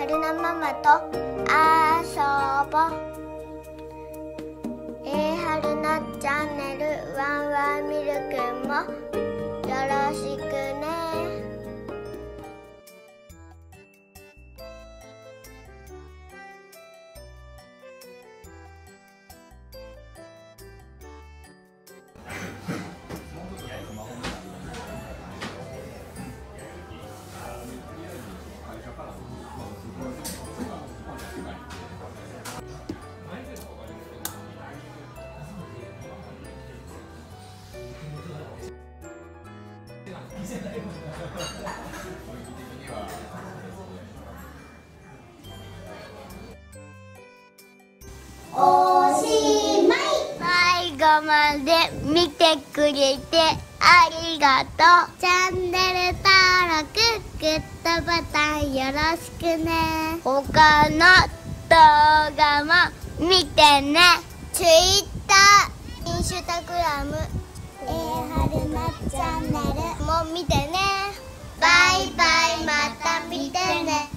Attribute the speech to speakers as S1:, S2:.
S1: 春菜ママと遊ぼう。春菜チャンネルワンワンミルクもよろしくね。おしまい。最後まで見てくれてありがとう。チャンネル登録、グッドボタンよろしくね。他の動画も見てね。Twitter、インスタグラム、春菜チャンネルも見てね。バイバイ、また見てね。